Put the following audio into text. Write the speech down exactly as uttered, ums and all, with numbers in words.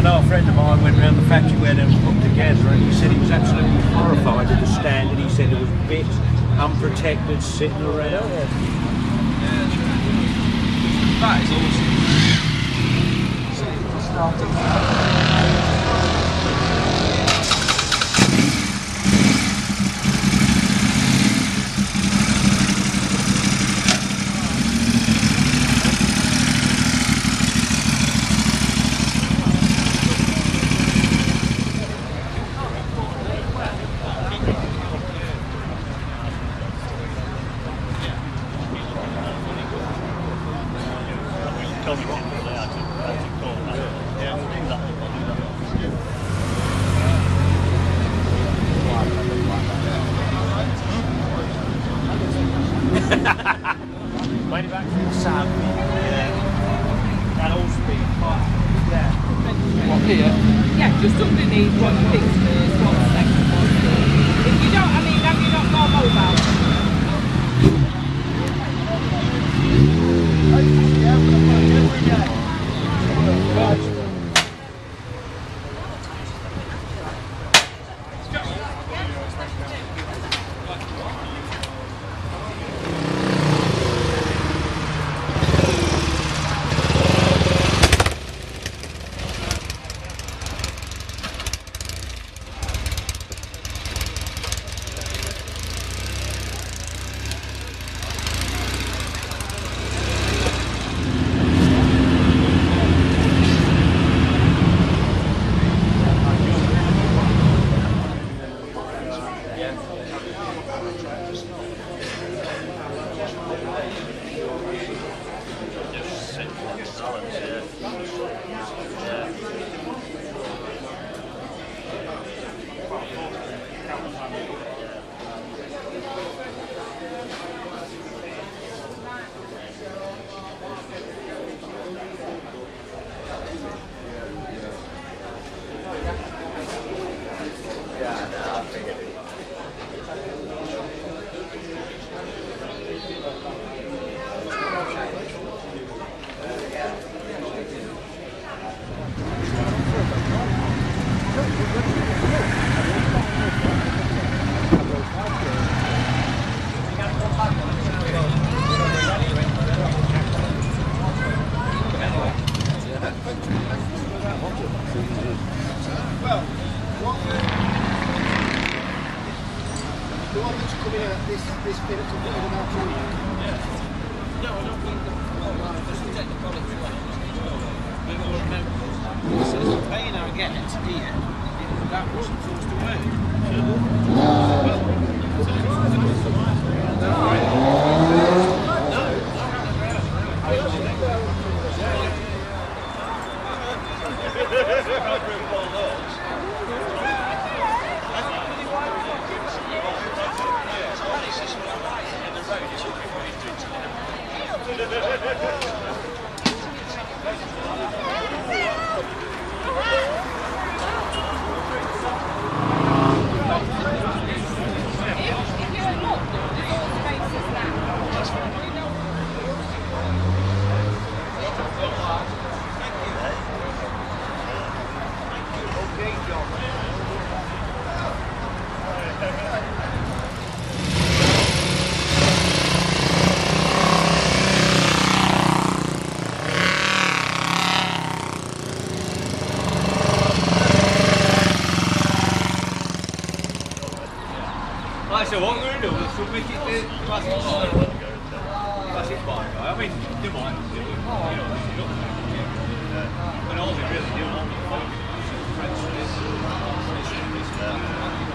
know a friend of mine went round the factory where they were put together, and he said he was absolutely horrified at the standard. He said there was bits unprotected sitting around. Yeah, that is awesome. Way back from the south. Yeah. That all speed. Yeah. What here? Yeah, just underneath what you think's first, what's second, what's third. If you don't, I mean, have you not got a mobile? This, this bit of computer about you. Yeah. No, I don't think the just to take the quality away. So it's paying our get here. That wasn't supposed to Right, so what we're going to do is submit it to classic bar. Classic bar guy. I mean, they might do it, you know, this is up. And all they really do, all the French, this, this, this, this,